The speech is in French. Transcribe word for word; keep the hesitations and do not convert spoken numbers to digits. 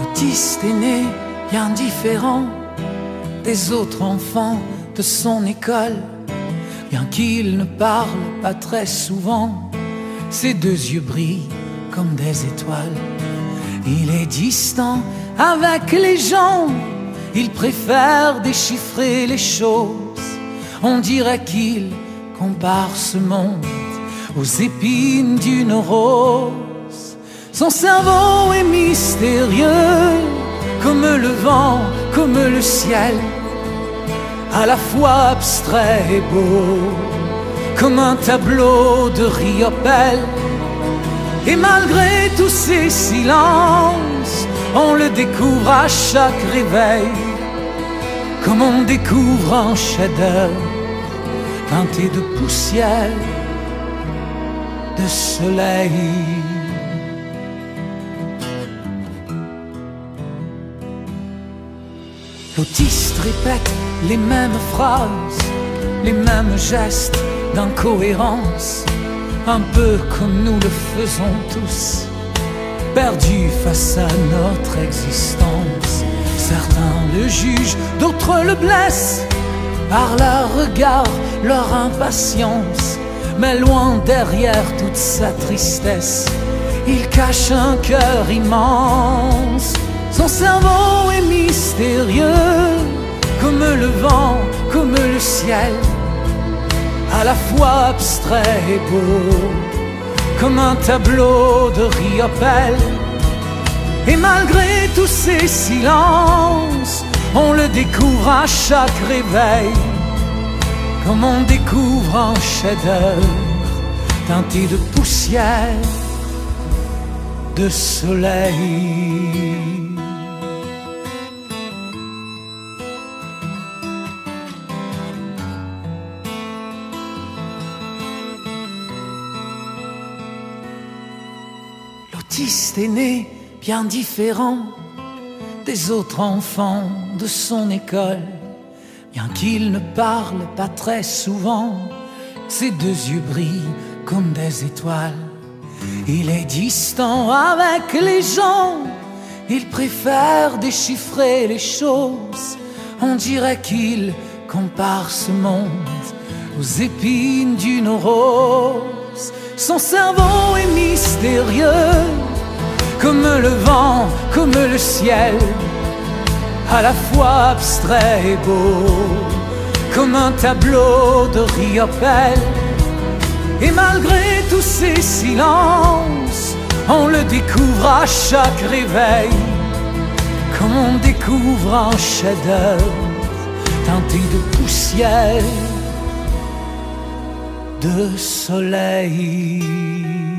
L'autiste est né bien différent des autres enfants de son école. Bien qu'il ne parle pas très souvent, ses deux yeux brillent comme des étoiles. Il est distant avec les gens, il préfère déchiffrer les choses. On dirait qu'il compare ce monde aux épines d'une rose. Son cerveau est mystérieux, comme le vent, comme le ciel, à la fois abstrait et beau, comme un tableau de Riopelle. Et malgré tous ces silences, on le découvre à chaque réveil, comme on découvre un chef-d'œuvre teinté de poussière, de soleil. L'autiste répète les mêmes phrases, les mêmes gestes d'incohérence, un peu comme nous le faisons tous, perdus face à notre existence. Certains le jugent, d'autres le blessent, par leur regard, leur impatience. Mais loin derrière toute sa tristesse, il cache un cœur immense. Son cerveau est mystérieux, comme le vent, comme le ciel, à la fois abstrait et beau, comme un tableau de Riopelle. Et malgré tous ces silences, on le découvre à chaque réveil, comme on découvre un chef-d'œuvre teinté de poussière, de soleil. L'autiste est né bien différent des autres enfants de son école. Bien qu'il ne parle pas très souvent, ses deux yeux brillent comme des étoiles. Il est distant avec les gens, il préfère déchiffrer les choses. On dirait qu'il compare ce monde aux épines d'une rose. Son cerveau est mystérieux, comme le vent, comme le ciel, à la fois abstrait et beau, comme un tableau de Riopelle. Et malgré tous ces silences, on le découvre à chaque réveil, comme on découvre un chef-d'œuvre teinté de poussière, de soleil.